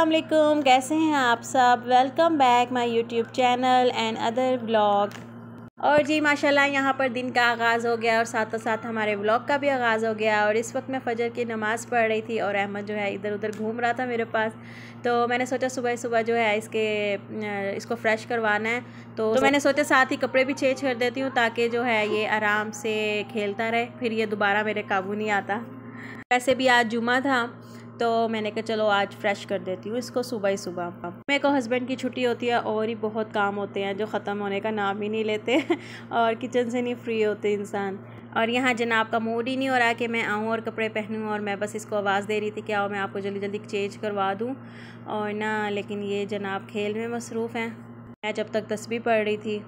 अस्सलाम वालेकुम, कैसे हैं आप सब। Welcome back my YouTube channel and other vlog. और जी माशाल्लाह यहाँ पर दिन का आगाज़ हो गया और साथ साथ हमारे व्लॉग का भी आगाज़ हो गया। और इस वक्त मैं फ़जर की नमाज़ पढ़ रही थी और अहमद जो है इधर उधर घूम रहा था मेरे पास। तो मैंने सोचा सुबह सुबह जो है इसको फ्रेश करवाना है, तो मैंने सोचा साथ ही कपड़े भी चेंज कर देती हूँ ताकि जो है ये आराम से खेलता रहे, फिर ये दोबारा मेरे काबू नहीं आता। वैसे भी आज जुमा था तो मैंने कहा चलो आज फ़्रेश कर देती हूँ इसको सुबह ही सुबह। मेरे को हस्बैंड की छुट्टी होती है और ही बहुत काम होते हैं जो ख़त्म होने का नाम ही नहीं लेते और किचन से नहीं फ्री होते इंसान। और यहाँ जनाब का मूड ही नहीं हो रहा कि मैं आऊँ और कपड़े पहनूँ, और मैं बस इसको आवाज़ दे रही थी कि आओ मैं आपको जल्दी जल्दी चेंज करवा दूँ और ना, लेकिन ये जनाब खेल में मसरूफ़ हैं। मैं जब तक तस्बीह पढ़ रही थी।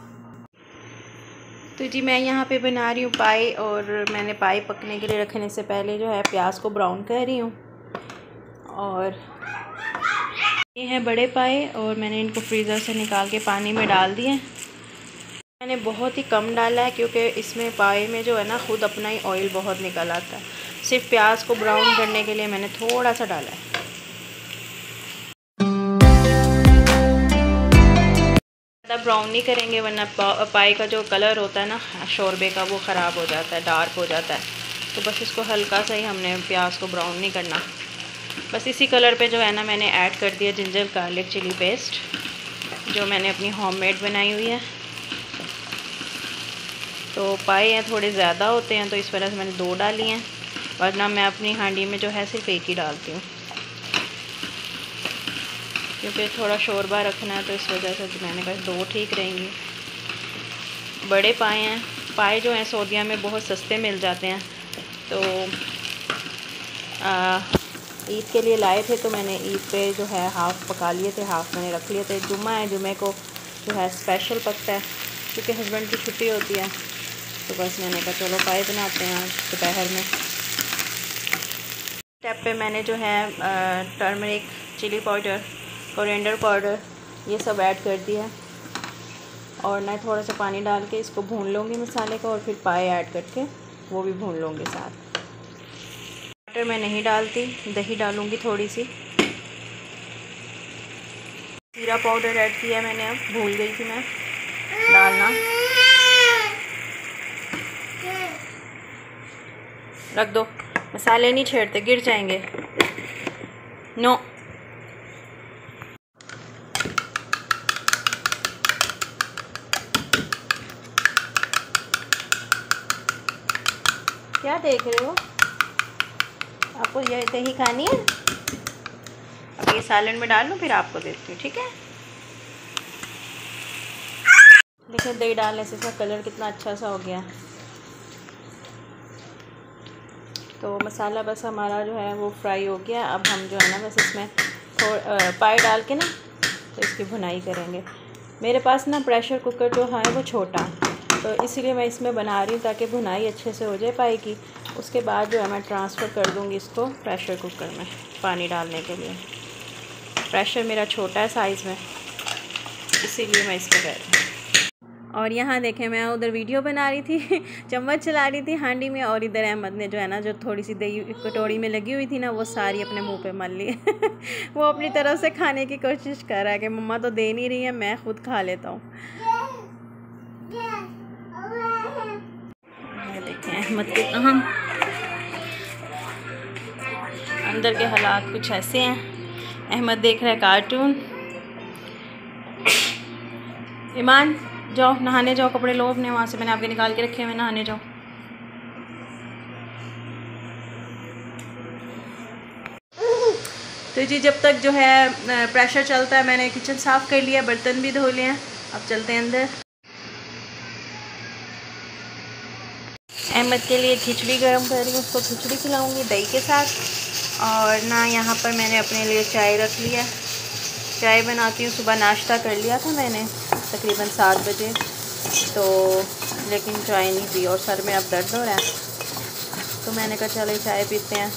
तो जी मैं यहाँ पे बना रही हूँ पाई, और मैंने पाई पकने के लिए रखने से पहले जो है प्याज को ब्राउन कर रही हूँ। और ये हैं बड़े पाए और मैंने इनको फ्रीज़र से निकाल के पानी में डाल दिए। मैंने बहुत ही कम डाला है क्योंकि इसमें पाए में जो है ना ख़ुद अपना ही ऑयल बहुत निकल आता है। सिर्फ प्याज को ब्राउन करने के लिए मैंने थोड़ा सा डाला है। ज़्यादा ब्राउन नहीं करेंगे वरना पाए का जो कलर होता है ना शोरबे का वो ख़राब हो जाता है, डार्क हो जाता है। तो बस इसको हल्का सा ही हमने प्याज को ब्राउन नहीं करना। बस इसी कलर पे जो है ना मैंने ऐड कर दिया जिंजर गार्लिक चिली पेस्ट जो मैंने अपनी होममेड बनाई हुई है। तो पाए हैं थोड़े ज़्यादा होते हैं तो इस वजह से मैंने 2 डाली हैं, वरना मैं अपनी हांडी में जो है सिर्फ 1 ही डालती हूँ क्योंकि थोड़ा शोरबा रखना है, तो इस वजह से मैंने कहा 2 ठीक रहेंगी। बड़े पाए हैं, पाए जो हैं सऊदीया में बहुत सस्ते मिल जाते हैं। तो ईद के लिए लाए थे तो मैंने ईद पे जो है हाफ़ पका लिए थे, हाफ़ मैंने रख लिए थे। जुम्मा है, जुमे को जो है स्पेशल पकता है क्योंकि हस्बैंड की छुट्टी होती है। तो बस मैंने कहा चलो पाए बनाते हैं आज दोपहर में। स्टेप पे मैंने जो है turmeric, chili powder, coriander powder ये सब ऐड कर दिया और मैं थोड़ा सा पानी डाल के इसको भून लूँगी मसाले को, और फिर पाए ऐड करके वो भी भून लूँगी साथ। टमाटर मैं नहीं डालती, दही डालूँगी थोड़ी सी। जीरा पाउडर ऐड किया मैंने, अब भूल गई थी मैं डालना। रख दो, मसाले नहीं छेड़ते, गिर जाएंगे। नो क्या देख रहे हो, आपको ये दही खानी है? अब ये सालन में डाल लूँ फिर आपको देती हूँ, ठीक है? देखिए दही डालने से इसका कलर कितना अच्छा सा हो गया। तो मसाला बस हमारा जो है वो फ्राई हो गया। अब हम जो है ना बस इसमें पाई डाल के ना तो इसकी भुनाई करेंगे। मेरे पास ना प्रेशर कुकर जो है वो छोटा, तो इसीलिए मैं इसमें बना रही हूँ ताकि भुनाई अच्छे से हो जाए पाई की। उसके बाद जो है मैं ट्रांसफ़र कर दूँगी इसको प्रेशर कुकर में पानी डालने के लिए। प्रेशर मेरा छोटा है साइज़ में, इसीलिए मैं इसमें कर रही हूँ। और यहाँ देखें मैं उधर वीडियो बना रही थी चम्मच चला रही थी हांडी में, और इधर अहमद ने जो है ना जो थोड़ी सी दही कटोरी में लगी हुई थी ना वो सारी अपने मुंह पे मल ली वो अपनी तरफ से खाने की कोशिश कर रहा है कि मम्मा तो दे नहीं रही है, मैं खुद खा लेता हूँ। देखें अहमद के हम अंदर के हालात कुछ ऐसे हैं। अहमद देख रहा है कार्टून। ईमान जाओ नहाने जाओ, कपड़े लो अपने वहाँ से, मैंने आपके निकाल के रखे हुए, नहाने जाओ। तो जी जब तक जो है प्रेशर चलता है, मैंने किचन साफ़ कर लिया, बर्तन भी धो लिए हैं। अब चलते हैं अंदर। अहमद के लिए खिचड़ी गर्म कर रही हूँ, उसको खिचड़ी खिलाऊँगी दही के साथ। और ना यहाँ पर मैंने अपने लिए चाय रख लिया, चाय बनाती हूँ। सुबह नाश्ता कर लिया था मैंने तकरीबन 7 बजे, तो लेकिन चाय नहीं पी और सर में अब दर्द हो रहा है, तो मैंने कहा चलो चाय पीते हैं।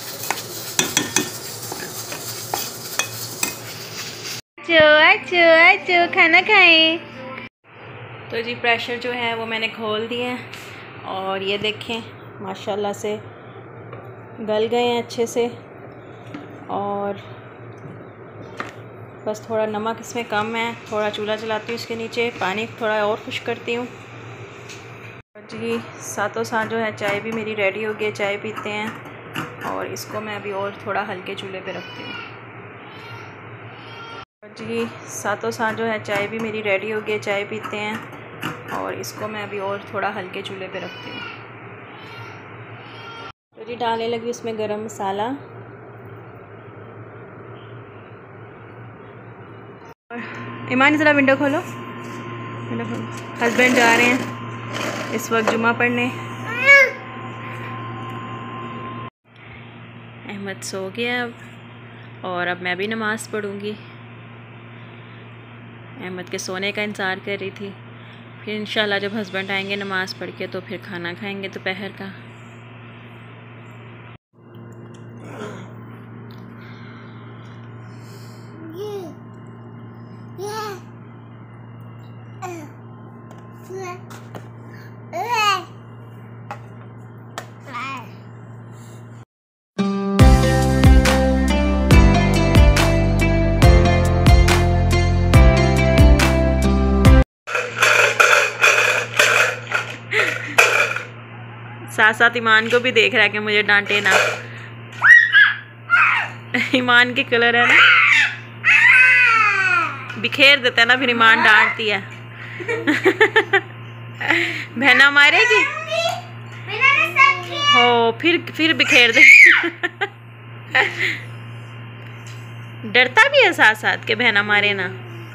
चो खाना खाएं। तो जी प्रेशर जो है वो मैंने खोल दिए हैं और ये देखें माशाल्लाह से गल गए हैं अच्छे से। और बस थोड़ा नमक इसमें कम है, थोड़ा चूल्हा जलाती हूँ इसके नीचे, पानी थोड़ा और खुश करती हूँ। जी साथों साथ जो है चाय भी मेरी रेडी हो गई, चाय पीते हैं और इसको मैं अभी और थोड़ा हल्के चूल्हे पे रखती हूँ। जी साथों साथ जो है चाय भी मेरी रेडी हो गई, चाय पीते हैं और इसको मैं अभी और थोड़ा हल्के चूल्हे पे रखती हूँ। तो जी डालने लगी उसमें गरम मसाला, ईमान ज़रा विंडो खोलो, विंडो खोलो। हस्बैंड जा रहे हैं इस वक्त जुमा पढ़ने। अहमद सो गया अब और अब मैं भी नमाज़ पढ़ूँगी। अहमद के सोने का इंतज़ार कर रही थी, फिर इंशाल्लाह जब हस्बैंड आएंगे नमाज़ पढ़ के तो फिर खाना खाएंगे दोपहर का। साथ साथ ईमान को भी देख रहा है कि मुझे डांटे ना। ईमान के कलर है ना, बिखेर देता है ना, फिर ईमान डांटती है। बहना मारेगी हो, फिर बिखेर दे। डरता भी है साथ साथ के बहना मारे ना।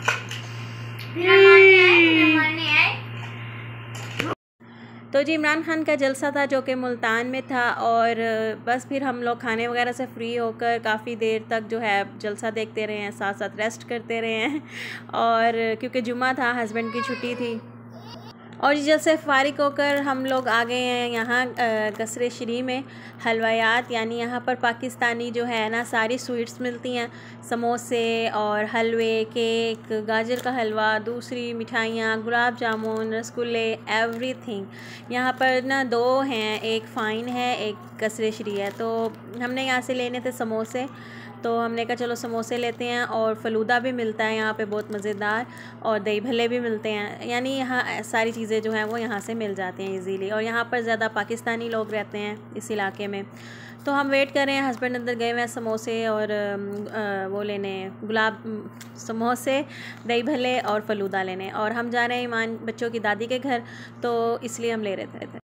तो जी इमरान खान का जलसा था जो कि मुल्तान में था और बस फिर हम लोग खाने वगैरह से फ्री होकर काफ़ी देर तक जो है जलसा देखते रहे हैं, साथ साथ रेस्ट करते रहे हैं। और क्योंकि जुमा था, हस्बैंड की छुट्टी थी और जैसे फ़ारिग होकर हम लोग आ गए हैं यहाँ कसरे श्री में हलवायात, यानी यहाँ पर पाकिस्तानी जो है ना सारी स्वीट्स मिलती हैं, समोसे और हलवे, केक, गाजर का हलवा, दूसरी मिठाइयाँ, गुलाब जामुन, रसगुल्ले, एवरीथिंग। यहाँ पर ना दो हैं, एक फ़ाइन है, एक कसरे श्री है। तो हमने यहाँ से लेने थे समोसे, तो हमने कहा चलो समोसे लेते हैं। और फ़लूदा भी मिलता है यहाँ पे बहुत मज़ेदार, और दही भल्ले भी मिलते हैं, यानी यहाँ सारी चीज़ें जो हैं वो यहाँ से मिल जाती हैं इजीली। और यहाँ पर ज़्यादा पाकिस्तानी लोग रहते हैं इस इलाके में। तो हम वेट कर रहे हैं, हस्बैंड अंदर गए हुए हैं समोसे और वो लेने, गुलाब समोसे, दही भल्ले और फ़लूदा लेने, और हम जा रहे हैं ईमान बच्चों की दादी के घर, तो इसलिए हम ले रहे थे।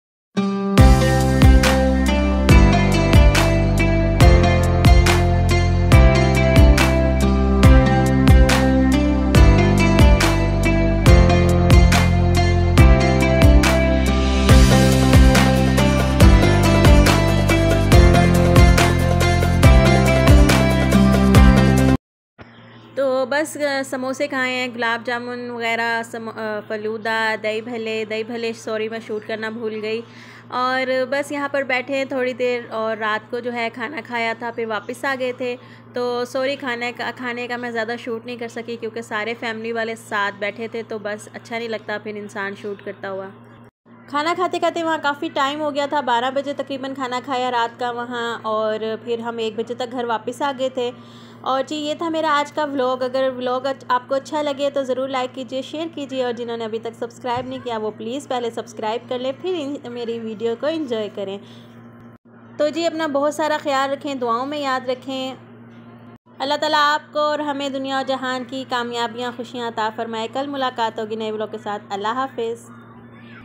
तो बस समोसे खाए हैं, गुलाब जामुन वगैरह, फ़लूदा, दही भल्ले सॉरी मैं शूट करना भूल गई। और बस यहाँ पर बैठे हैं थोड़ी देर, और रात को जो है खाना खाया था, फिर वापस आ गए थे। तो सॉरी खाने का मैं ज़्यादा शूट नहीं कर सकी क्योंकि सारे फैमिली वाले साथ बैठे थे, तो बस अच्छा नहीं लगता फिर इंसान शूट करता हुआ। खाना खाते खाते वहाँ काफ़ी टाइम हो गया था, 12 बजे तकरीबन खाना खाया रात का वहाँ, और फिर हम 1 बजे तक घर वापस आ गए थे। और जी ये था मेरा आज का व्लॉग। अगर व्लॉग आपको अच्छा लगे तो ज़रूर लाइक कीजिए, शेयर कीजिए, और जिन्होंने अभी तक सब्सक्राइब नहीं किया वो प्लीज़ पहले सब्सक्राइब कर लें, फिर मेरी वीडियो को एंजॉय करें। तो जी अपना बहुत सारा ख्याल रखें, दुआओं में याद रखें। अल्लाह ताला आपको और हमें दुनिया और जहान की कामयाबियाँ, खुशियाँ अता फरमाए। कल मुलाकात होगी नए व्लॉग के साथ। अल्लाह हाफिज़।